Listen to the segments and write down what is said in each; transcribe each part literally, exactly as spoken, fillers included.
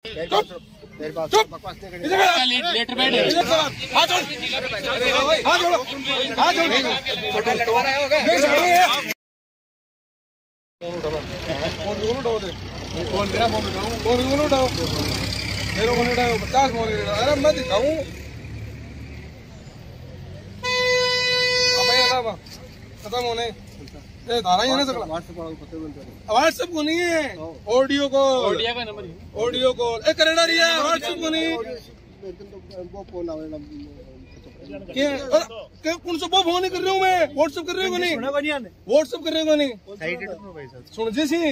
Letter बैठ पचास मोल अरे मैं दिखाऊं खत्म होने धारा ही है ना सर। व्हाट्सएप को नहीं है, ऑडियो कॉल ऑडियो कॉल ए करेड़ा रही है, व्हाट्सएप को नहीं क्या कौन सा वो फोन कर रहा हूँ मैं, व्हाट्सएप कर रहे हो नहीं, व्हाट्सएप कर रहे हो नहीं सुन जैसी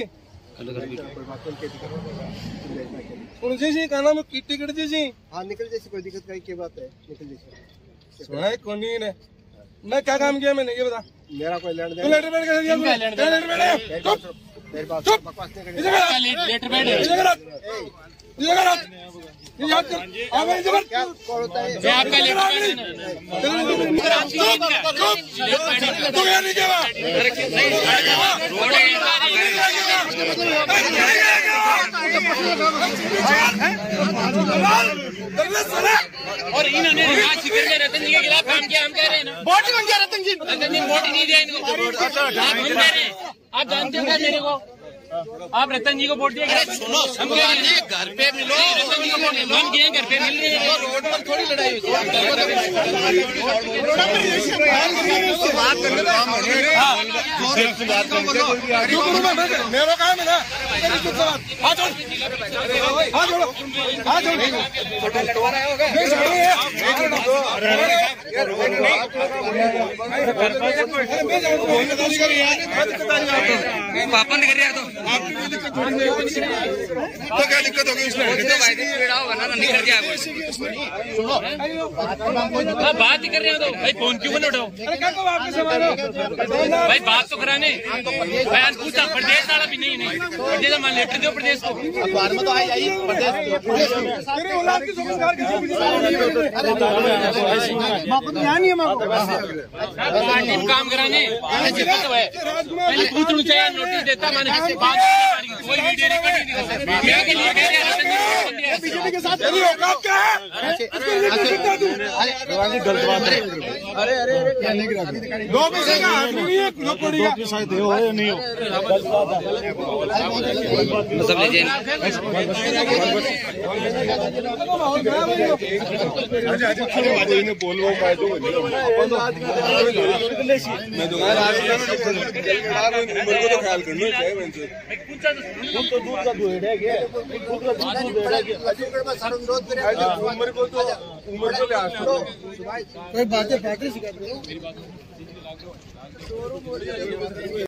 सुन जैसी का नाम की टिकट जैसी हाँ निकल जैसी कोई दिक्कत का क्या बात है निकल जैसी सुना है कौन है। मैं क्या काम किया मैंने ये बता। मेरा कोई लेटर लेटर बैठ कर दिया लेटर बैठ चुप मेरी बात बकवास नहीं करनी लेटर बैठ ये कर ये याद कर आगे इधर क्या कौन होता है ये आपका लेटर तू क्या नहीं किया और इन्होंने शिविर में रतन जी के खिलाफ काम किया। हम कह रहे हैं ना बोटी बन गया रतन जी, रतन जी बोटी नहीं दिया इनको। आप हम कह रहे हैं आप जानते हो मेरे को, आप रतन जी को वोट दिया। सुनो हम कह रहे हैं घर पे मिलो, रतन जी को वोट हम गए घर पे मिल रहे हैं, रोड पर थोड़ी लड़ाई हुई। मेरा काम है ना हाथ जोड़ हाथ जोड़ो हाथ जोड़ पापा ने कर रहा तो आपकी कोई दिक्कत थोड़ी नहीं होगी। तो क्या दिक्कत होगी इसमें बात ही कर रहे हो तो भाई फोन क्यों बना उठाओ। अरे क्या कहो आपके सवाल भाई बात तो कराने भाई आज पूछा प्रदेश वाला भी नहीं नहीं प्रदेश मान लेटर दो प्रदेश को अखबार में तो आई आई प्रदेश तेरी औलाद की संस्कार किसी भी ध्यान नहीं है मां काम कराने पहले पूछना चाहिए, नोटिस देता मैंने कोई वीडियो रिकॉर्डिंग नहीं कर सकता मीडिया के लिए कह रहे हैं बीजेपी के साथ तेरी औकात क्या है। गलत बात है। अरे अरे दो पैसे का हाथ नहीं है दो पड़ेगा शायद हो या नहीं हो सब लीजिए बोल रहा उम्र को तो उम्र को बातें बातें सिखा